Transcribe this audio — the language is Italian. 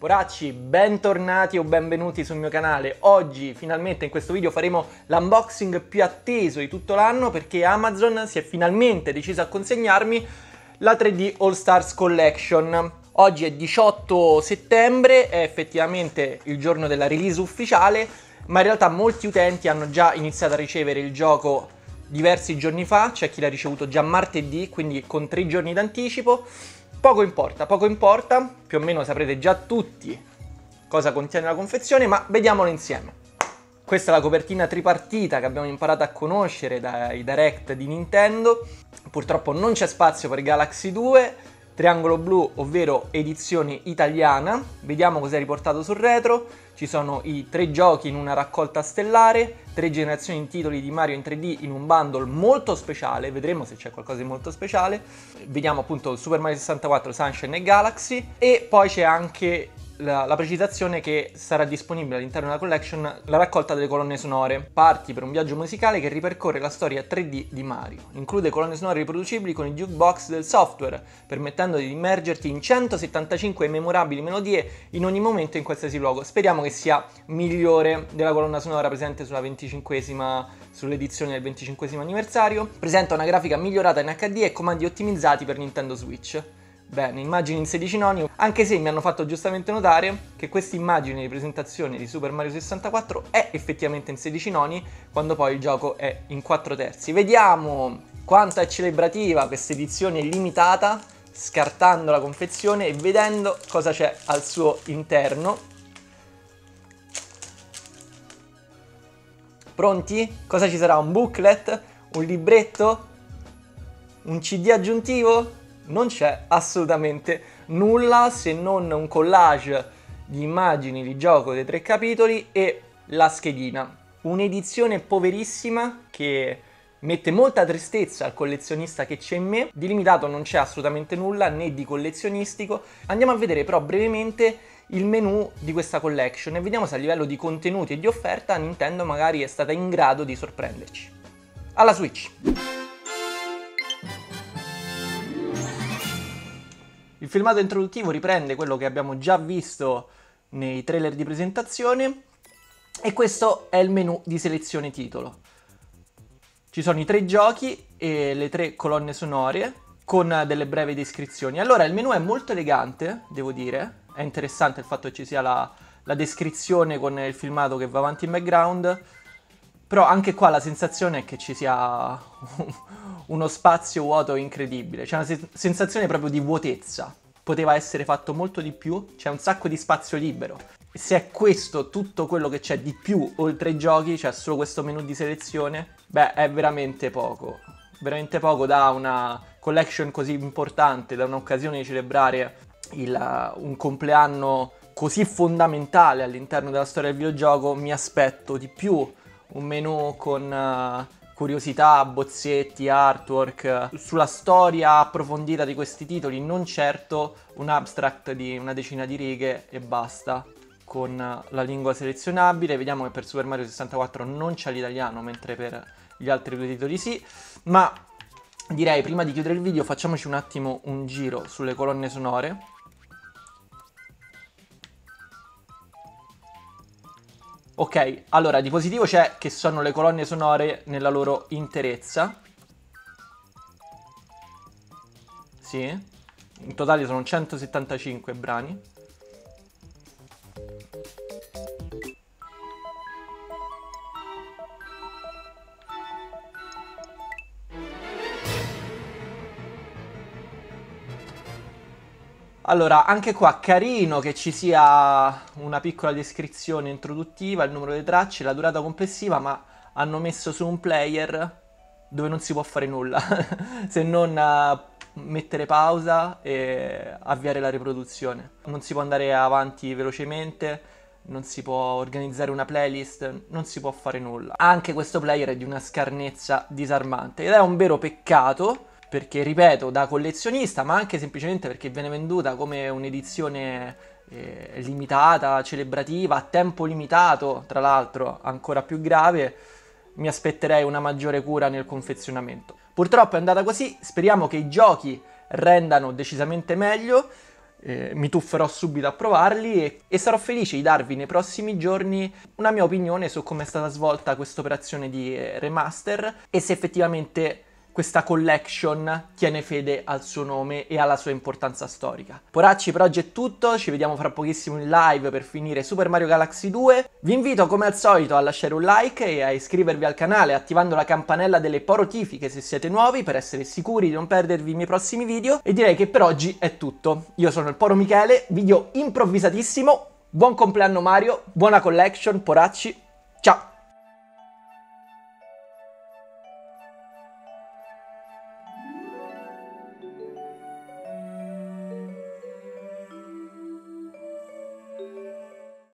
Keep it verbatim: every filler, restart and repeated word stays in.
Poracci, bentornati o benvenuti sul mio canale. Oggi finalmente in questo video faremo l'unboxing più atteso di tutto l'anno perché Amazon si è finalmente deciso a consegnarmi la tre D All Stars Collection. Oggi è diciotto settembre, è effettivamente il giorno della release ufficiale, ma in realtà molti utenti hanno già iniziato a ricevere il gioco diversi giorni fa, c'è chi l'ha ricevuto già martedì, quindi con tre giorni d'anticipo. Poco importa, poco importa, più o meno saprete già tutti cosa contiene la confezione, ma vediamolo insieme. Questa è la copertina tripartita che abbiamo imparato a conoscere dai direct di Nintendo. Purtroppo non c'è spazio per Galaxy due, triangolo blu, ovvero edizione italiana. Vediamo cos'è riportato sul retro. Ci sono i tre giochi in una raccolta stellare, tre generazioni di titoli di Mario in tre D in un bundle molto speciale, vedremo se c'è qualcosa di molto speciale. Vediamo appunto Super Mario sessantaquattro, Sunshine e Galaxy, e poi c'è anche la, la precisazione che sarà disponibile all'interno della collection la raccolta delle colonne sonore. Parti per un viaggio musicale che ripercorre la storia tre D di Mario. Include colonne sonore riproducibili con il jukebox del software, permettendo di immergerti in centosettantacinque memorabili melodie in ogni momento in qualsiasi luogo. Speriamo che sia migliore della colonna sonora presente sulla venticinquesima, sull'edizione del venticinquesimo anniversario. Presenta una grafica migliorata in H D e comandi ottimizzati per Nintendo Switch. Bene, immagini in sedici noni, anche se mi hanno fatto giustamente notare che questa immagine di presentazione di Super Mario sessantaquattro è effettivamente in sedici noni, quando poi il gioco è in quattro terzi. Vediamo quanto è celebrativa questa edizione limitata, scartando la confezione e vedendo cosa c'è al suo interno. Pronti? Cosa ci sarà? Un booklet? Un libretto? Un C D aggiuntivo? Non c'è assolutamente nulla se non un collage di immagini di gioco dei tre capitoli e la schedina. Un'edizione poverissima che mette molta tristezza al collezionista che c'è in me. Di limitato non c'è assolutamente nulla, né di collezionistico. Andiamo a vedere però brevemente il menu di questa collection e vediamo se a livello di contenuti e di offerta Nintendo magari è stata in grado di sorprenderci. Alla Switch! Il filmato introduttivo riprende quello che abbiamo già visto nei trailer di presentazione e questo è il menu di selezione titolo. Ci sono i tre giochi e le tre colonne sonore con delle brevi descrizioni. Allora, il menu è molto elegante, devo dire, è interessante il fatto che ci sia la, la descrizione con il filmato che va avanti in background, però anche qua la sensazione è che ci sia uno spazio vuoto incredibile, c'è una se sensazione proprio di vuotezza. Poteva essere fatto molto di più, c'è un sacco di spazio libero. Se è questo tutto quello che c'è di più oltre ai giochi, c'è solo questo menu di selezione, beh, è veramente poco. Veramente poco da una collection così importante, da un'occasione di celebrare il, un compleanno così fondamentale all'interno della storia del videogioco. Mi aspetto di più, un menu con uh, curiosità, bozzetti, artwork, sulla storia approfondita di questi titoli, non certo un abstract di una decina di righe e basta, con uh, la lingua selezionabile. Vediamo che per Super Mario sessantaquattro non c'è l'italiano, mentre per gli altri due titoli sì, ma direi prima di chiudere il video facciamoci un attimo un giro sulle colonne sonore. Ok, allora di positivo c'è che sono le colonne sonore nella loro interezza. Sì, in totale sono centosettantacinque brani. Allora, anche qua carino che ci sia una piccola descrizione introduttiva, il numero delle tracce, la durata complessiva, ma hanno messo su un player dove non si può fare nulla, se non uh, mettere pausa e avviare la riproduzione. Non si può andare avanti velocemente, non si può organizzare una playlist, non si può fare nulla. Anche questo player è di una scarnezza disarmante ed è un vero peccato, perché, ripeto, da collezionista, ma anche semplicemente perché viene venduta come un'edizione eh, limitata, celebrativa, a tempo limitato, tra l'altro ancora più grave, mi aspetterei una maggiore cura nel confezionamento. Purtroppo è andata così, speriamo che i giochi rendano decisamente meglio. eh, mi tufferò subito a provarli e, e sarò felice di darvi nei prossimi giorni una mia opinione su come è stata svolta questa operazione di eh, remaster e se effettivamente questa collection tiene fede al suo nome e alla sua importanza storica. Poracci, per oggi è tutto, ci vediamo fra pochissimo in live per finire Super Mario Galaxy due. Vi invito come al solito a lasciare un like e a iscrivervi al canale attivando la campanella delle notifiche se siete nuovi per essere sicuri di non perdervi i miei prossimi video. E direi che per oggi è tutto. Io sono il Poro Michele, video improvvisatissimo, buon compleanno Mario, buona collection, poracci, ciao!